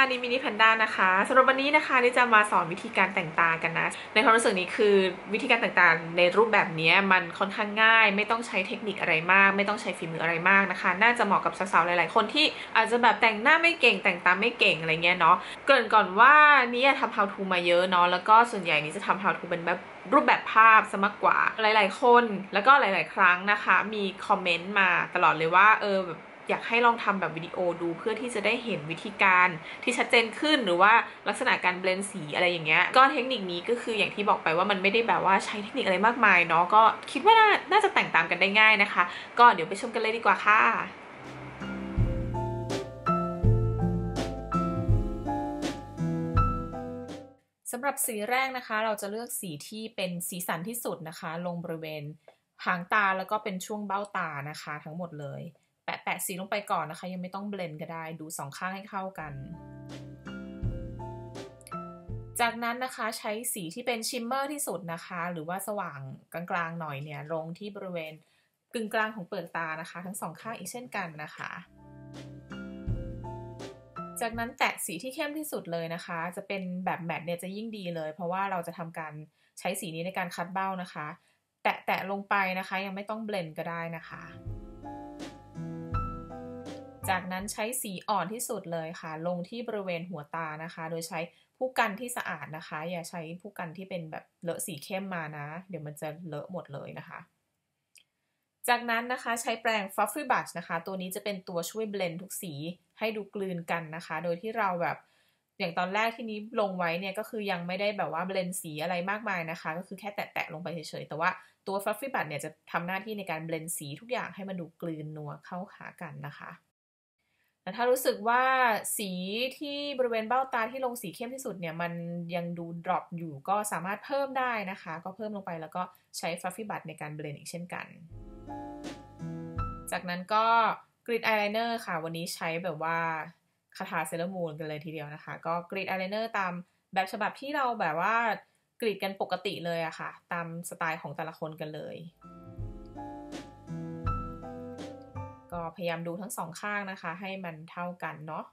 นี่มินิแพนด้านะคะสำหรับวันนี้นะคะนี่จะมาสอนวิธีการแต่งตากันนะในความรู้สึกนี้คือวิธีการแต่งตาในรูปแบบนี้มันค่อนข้างง่ายไม่ต้องใช้เทคนิคอะไรมากไม่ต้องใช้ฝีมืออะไรมากนะคะน่าจะเหมาะกับสาวๆหลายๆคนที่อาจจะแบบแต่งหน้าไม่เก่งแต่งตาไม่เก่งอะไรเงี้ยเนาะเกริ่นก่อนว่านี่ทำ how to มาเยอะเนาะแล้วก็ส่วนใหญ่นี่จะทำ how to เป็นแบบรูปแบบภาพซะมากกว่าหลายๆคนแล้วก็หลายๆครั้งนะคะมีคอมเมนต์มาตลอดเลยว่าแบบอยากให้ลองทำแบบวิดีโอดูเพื่อที่จะได้เห็นวิธีการที่ชัดเจนขึ้นหรือว่าลักษณะการเบลนสีอะไรอย่างเงี้ยก็เทคนิคนี้ก็คืออย่างที่บอกไปว่ามันไม่ได้แบบว่าใช้เทคนิคอะไรมากมายเนาะก็คิดว่าน่าจะแต่งตามกันได้ง่ายนะคะก็เดี๋ยวไปชมกันเลยดีกว่าค่ะสำหรับสีแรกนะคะเราจะเลือกสีที่เป็นสีสันที่สุดนะคะลงบริเวณหางตาแล้วก็เป็นช่วงเบ้าตานะคะทั้งหมดเลยแปะสีลงไปก่อนนะคะยังไม่ต้องเบลนด์ก็ได้ดูสองข้างให้เข้ากันจากนั้นนะคะใช้สีที่เป็นชิมเมอร์ที่สุดนะคะหรือว่าสว่างกลางๆหน่อยเนี่ยลงที่บริเวณกึ่งกลางของเปลือกตานะคะทั้งสองข้างอีกเช่นกันนะคะจากนั้นแตะสีที่เข้มที่สุดเลยนะคะจะเป็นแบบแมตต์เนี่ยจะยิ่งดีเลยเพราะว่าเราจะทำการใช้สีนี้ในการคัดเบ้านะคะแตะลงไปนะคะยังไม่ต้องเบลนด์ก็ได้นะคะจากนั้นใช้สีอ่อนที่สุดเลยค่ะลงที่บริเวณหัวตานะคะโดยใช้ผู้กันที่สะอาดนะคะอย่าใช้ผู้กันที่เป็นแบบเลอะสีเข้มมานะเดี๋ยวมันจะเลอะหมดเลยนะคะจากนั้นนะคะใช้แปรง Fluffy Brush นะคะตัวนี้จะเป็นตัวช่วยเบลนด์ทุกสีให้ดูกลืนกันนะคะโดยที่เราแบบอย่างตอนแรกที่นี้ลงไว้เนี่ยก็คือยังไม่ได้แบบว่าเบลนด์สีอะไรมากมายนะคะก็คือแค่แตะลงไปเฉยๆแต่ว่าตัว Fluffy Brush เนี่ยจะทำหน้าที่ในการเบลนด์สีทุกอย่างให้มันดูกลืนนัวเข้าหากันนะคะแต่ถ้ารู้สึกว่าสีที่บริเวณเบ้าตาที่ลงสีเข้มที่สุดเนี่ยมันยังดูดรอปอยู่ก็สามารถเพิ่มได้นะคะก็เพิ่มลงไปแล้วก็ใช้ Fluffy Brush ในการเบลนด์อีกเช่นกันจากนั้นก็กริดอายไลเนอร์ค่ะวันนี้ใช้แบบว่าคาถาเซเลอร์มูนกันเลยทีเดียวนะคะก็กริดอายไลเนอร์ตามแบบฉบับที่เราแบบว่ากรีดกันปกติเลยอะค่ะตามสไตล์ของแต่ละคนกันเลยก็พยายามดูทั้งสองข้างนะคะให้มันเท่ากันเนาะ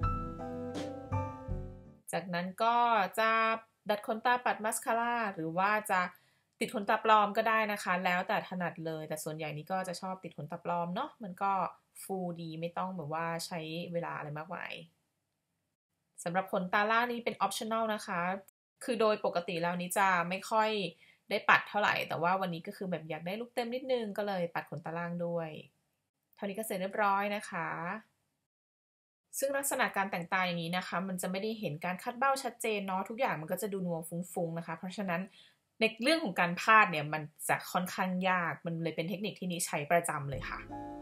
จากนั้นก็จะดัดขนตาปัดมัสคาร่าหรือว่าจะติดขนตาปลอมก็ได้นะคะแล้วแต่ถนัดเลยแต่ส่วนใหญ่นี้ก็จะชอบติดขนตาปลอมเนาะมันก็ฟูดีไม่ต้องแบบว่าใช้เวลาอะไรมากมายสำหรับขนตาล่างนี้เป็น optional นะคะคือโดยปกติแล้วนี้จะไม่ค่อยได้ปัดเท่าไหร่แต่ว่าวันนี้ก็คือแบบอยากได้ลุคเต็มนิดนึงก็เลยปัดขนตาล่างด้วยเท่านี้ก็เสร็จเรียบร้อยนะคะซึ่งลักษณะการแต่งตาอย่างนี้นะคะมันจะไม่ได้เห็นการคัดเบ้าชัดเจนเนาะทุกอย่างมันก็จะดูนัวฟุ้งๆนะคะเพราะฉะนั้นในเรื่องของการพาดเนี่ยมันจะค่อนข้างยากมันเลยเป็นเทคนิคที่นี้ใช้ประจำเลยค่ะ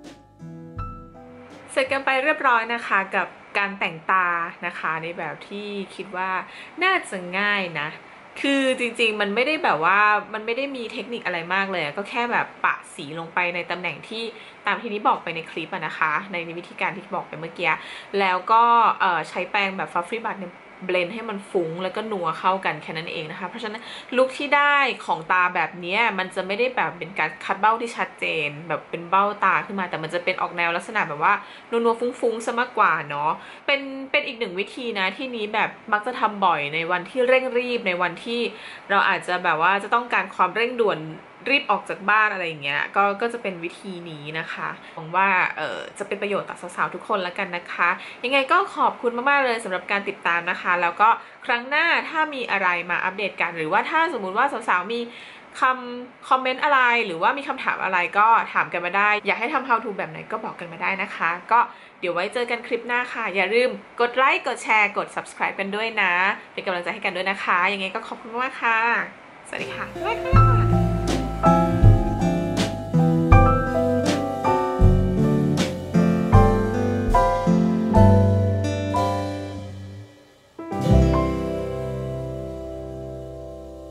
เสร็จกันไปเรียบร้อยนะคะกับการแต่งตานะคะในแบบที่คิดว่าน่าจะง่ายนะคือจริงๆมันไม่ได้แบบว่ามันไม่ได้มีเทคนิคอะไรมากเลยก็แค่แบบปะสีลงไปในตำแหน่งที่ตามที่นี้บอกไปในคลิปนะคะในวิธีการที่บอกไปเมื่อกี้แล้วก็ใช้แปรงแบบ Fluffy Brush เนี่ยเบลนด์ให้มันฟุ้งแล้วก็นัวเข้ากันแค่นั้นเองนะคะเพราะฉะนั้นลุคที่ได้ของตาแบบนี้มันจะไม่ได้แบบเป็นการคัดเบ้าที่ชัดเจนแบบเป็นเบ้าตาขึ้นมาแต่มันจะเป็นออกแนวลักษณะแบบว่านัวๆฟุ้งๆซะมากกว่าเนาะเป็นอีกหนึ่งวิธีนะที่นี้แบบมักจะทำบ่อยในวันที่เร่งรีบในวันที่เราอาจจะแบบว่าจะต้องการความเร่งด่วนรีบออกจากบ้านอะไรอย่างเงี้ยก็จะเป็นวิธีนี้นะคะหวังว่าจะเป็นประโยชน์ต่อสาวๆทุกคนแล้วกันนะคะยังไงก็ขอบคุณมากๆเลยสำหรับการติดตามนะคะแล้วก็ครั้งหน้าถ้ามีอะไรมาอัปเดตกันหรือว่าถ้าสมมุติว่าสาวๆมีคอมเมนต์อะไรหรือว่ามีคำถามอะไรก็ถามกันมาได้อยากให้ทำ how to แบบไหนก็บอกกันมาได้นะคะก็เดี๋ยวไว้เจอกันคลิปหน้าค่ะอย่าลืมกดไลค์กดแชร์กด subscribe กันด้วยนะเป็นกำลังใจให้กันด้วยนะคะยังไงก็ขอบคุณมากค่ะสวัสดีค่ะบ๊ายบายค่ะ